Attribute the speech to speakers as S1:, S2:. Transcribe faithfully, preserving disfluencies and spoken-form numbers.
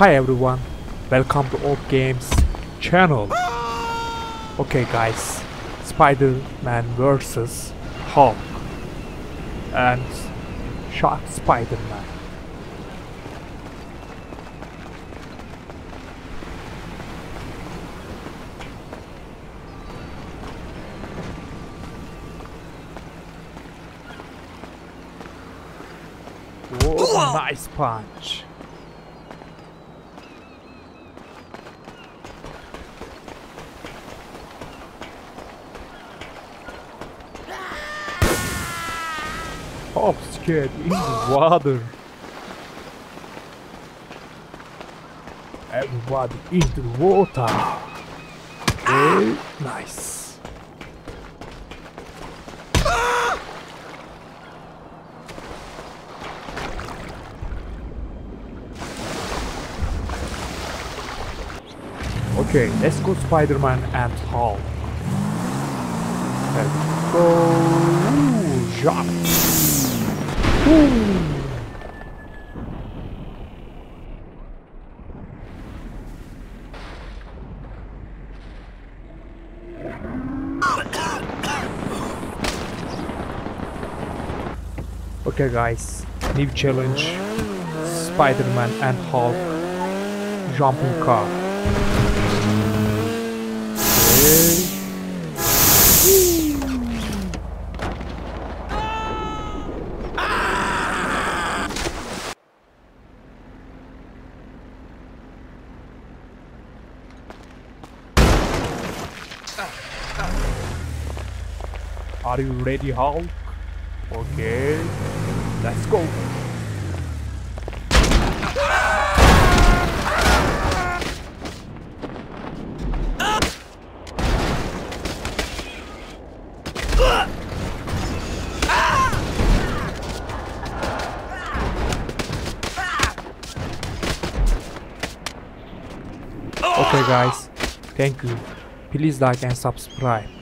S1: Hi everyone, welcome to Orb Games channel. Okay guys, Spider-Man versus Hulk and Shark Spider-Man. Whoa, nice punch. Hulk's scared in the water. Everybody into the water. Hey, nice. Okay, let's go Spider-Man and Hulk. Let's go. Ooh, jump. Ooh. Okay guys, new challenge, Spider-Man and Hulk jumping car. Okay. Are you ready, Hulk? Okay, let's go. Okay guys, thank you. Please like and subscribe.